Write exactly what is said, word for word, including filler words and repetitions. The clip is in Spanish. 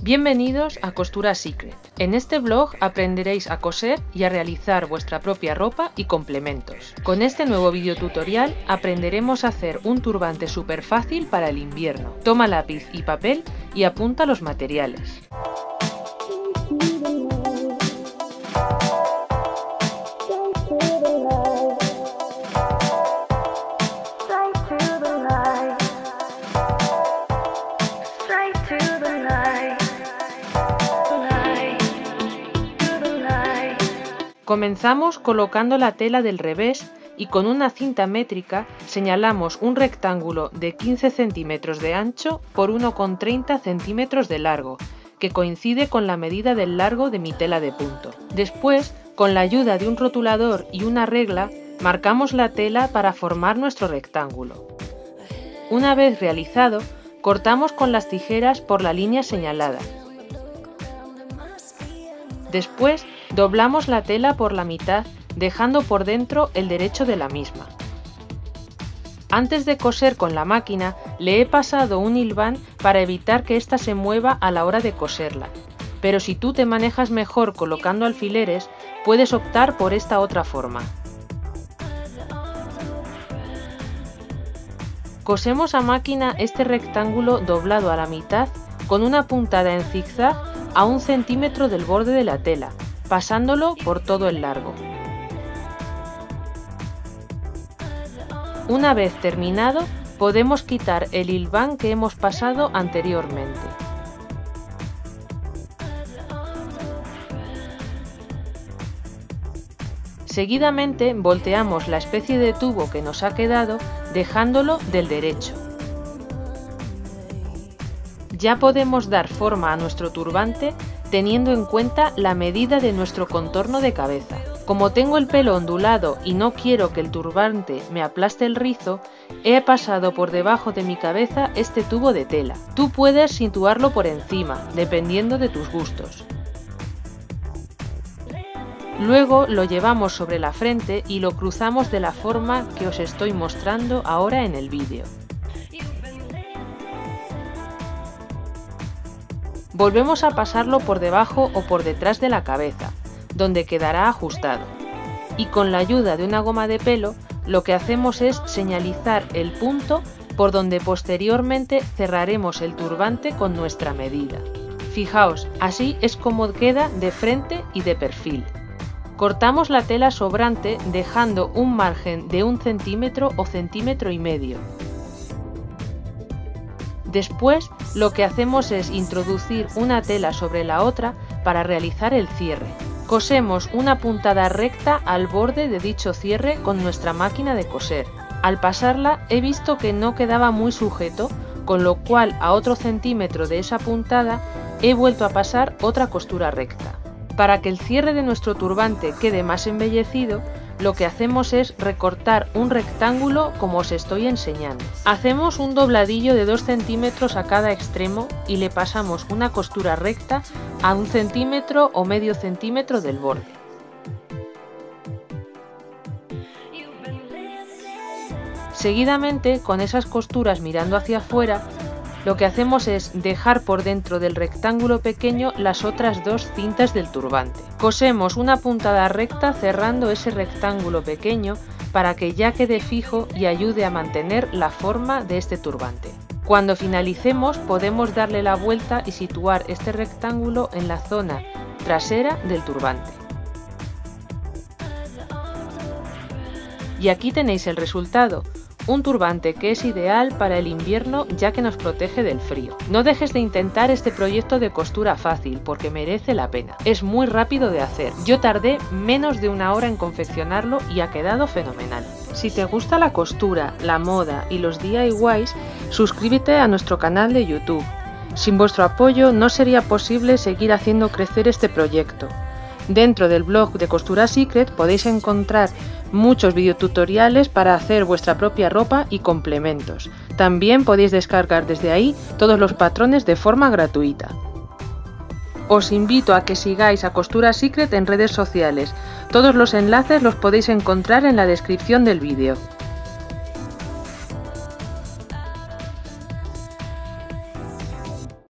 Bienvenidos a Costura Secret. En este blog aprenderéis a coser y a realizar vuestra propia ropa y complementos. Con este nuevo video tutorial aprenderemos a hacer un turbante súper fácil para el invierno. Toma lápiz y papel y apunta los materiales. Comenzamos colocando la tela del revés y con una cinta métrica señalamos un rectángulo de quince centímetros de ancho por uno coma treinta centímetros de largo, que coincide con la medida del largo de mi tela de punto. Después, con la ayuda de un rotulador y una regla, marcamos la tela para formar nuestro rectángulo. Una vez realizado, cortamos con las tijeras por la línea señalada. Después, doblamos la tela por la mitad, dejando por dentro el derecho de la misma. Antes de coser con la máquina, le he pasado un hilván para evitar que ésta se mueva a la hora de coserla. Pero si tú te manejas mejor colocando alfileres, puedes optar por esta otra forma. Cosemos a máquina este rectángulo doblado a la mitad con una puntada en zigzag a un centímetro del borde de la tela, pasándolo por todo el largo. Una vez terminado, podemos quitar el hilván que hemos pasado anteriormente. Seguidamente volteamos la especie de tubo que nos ha quedado, dejándolo del derecho. Ya podemos dar forma a nuestro turbante teniendo en cuenta la medida de nuestro contorno de cabeza. Como tengo el pelo ondulado y no quiero que el turbante me aplaste el rizo, he pasado por debajo de mi cabeza este tubo de tela. Tú puedes situarlo por encima, dependiendo de tus gustos. Luego lo llevamos sobre la frente y lo cruzamos de la forma que os estoy mostrando ahora en el vídeo. Volvemos a pasarlo por debajo o por detrás de la cabeza, donde quedará ajustado. Y con la ayuda de una goma de pelo, lo que hacemos es señalizar el punto por donde posteriormente cerraremos el turbante con nuestra medida. Fijaos, así es como queda de frente y de perfil. Cortamos la tela sobrante dejando un margen de un centímetro o centímetro y medio. Después, lo que hacemos es introducir una tela sobre la otra para realizar el cierre. Cosemos una puntada recta al borde de dicho cierre con nuestra máquina de coser. Al pasarla he visto que no quedaba muy sujeto, con lo cual a otro centímetro de esa puntada he vuelto a pasar otra costura recta. Para que el cierre de nuestro turbante quede más embellecido, lo que hacemos es recortar un rectángulo como os estoy enseñando. Hacemos un dobladillo de dos centímetros a cada extremo y le pasamos una costura recta a un centímetro o medio centímetro del borde. Seguidamente, con esas costuras mirando hacia afuera, lo que hacemos es dejar por dentro del rectángulo pequeño las otras dos cintas del turbante. Cosemos una puntada recta cerrando ese rectángulo pequeño para que ya quede fijo y ayude a mantener la forma de este turbante. Cuando finalicemos podemos darle la vuelta y situar este rectángulo en la zona trasera del turbante. Y aquí tenéis el resultado. Un turbante que es ideal para el invierno ya que nos protege del frío. No dejes de intentar este proyecto de costura fácil porque merece la pena. Es muy rápido de hacer. Yo tardé menos de una hora en confeccionarlo y ha quedado fenomenal. Si te gusta la costura, la moda y los D I Ys, suscríbete a nuestro canal de YouTube. Sin vuestro apoyo no sería posible seguir haciendo crecer este proyecto. Dentro del blog de Costura Secret podéis encontrar muchos videotutoriales para hacer vuestra propia ropa y complementos. También podéis descargar desde ahí todos los patrones de forma gratuita. Os invito a que sigáis a Costura Secret en redes sociales. Todos los enlaces los podéis encontrar en la descripción del vídeo.